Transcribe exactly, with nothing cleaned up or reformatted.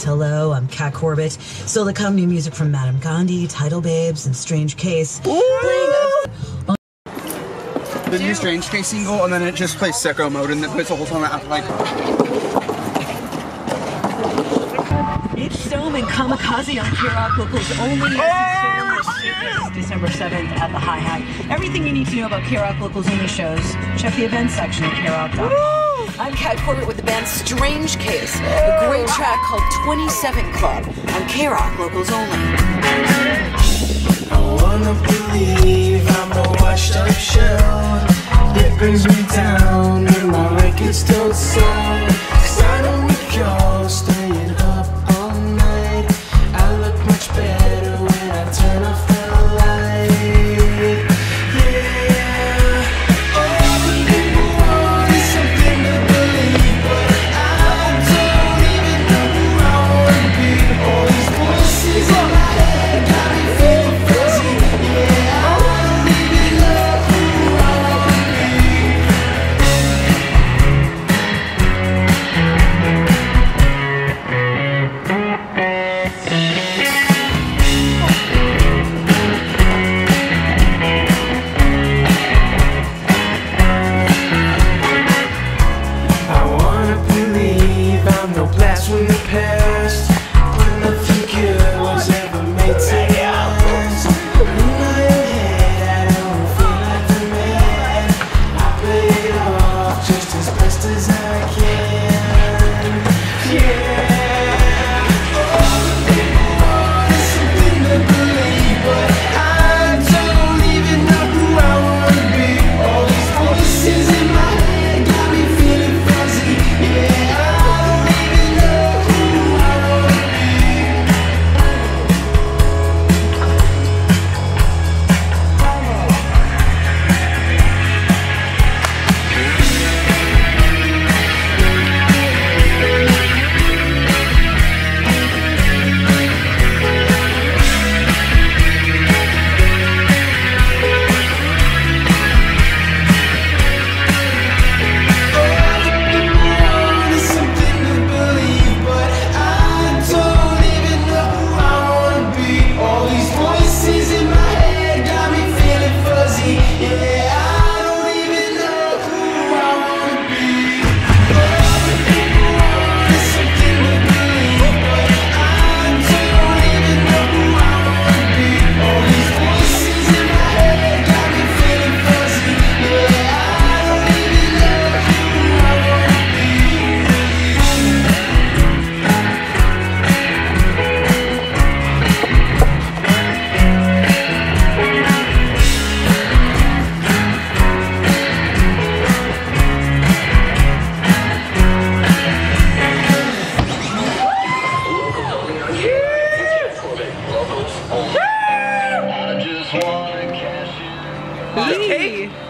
Hello, I'm Kat Corbett. Still to come, new music from Madame Gandhi, Tidal Babes, and Strange Case. Playing a the new Strange Case single, and then it just plays sicko mode, and it plays the whole time after, like... It's Stone and Kamikaze on K R O Q Locals Only. Oh, December seventh at the Hi-Hat. Everything you need to know about K R O Q Locals Only shows, check the events section at K R O Q dot com. I'm Kat Corbett with the band Strange Case, a great track called twenty-seven Club on K R O Q Locals Only. I wanna believe I'm a washed up shell. It brings me down when my records don't sell. Cause I don't recall staying up all night. I look much better when I turn off the light. Yeah. All the people want is something to believe, but I don't even know who I wanna be. All these voices in my head got me feeling fuzzy. Yeah, I don't even know who I wanna be. I wanna believe I'm no blast from the past, but nothing good was ever made to last. In my head, I don't feel like the man. I play it off just as best as I can. Yeah. All the people want is something to believe, but I don't even know who I wanna be. All these voices in my head got me feeling fuzzy. Yeah, I don't even know who I wanna Hey!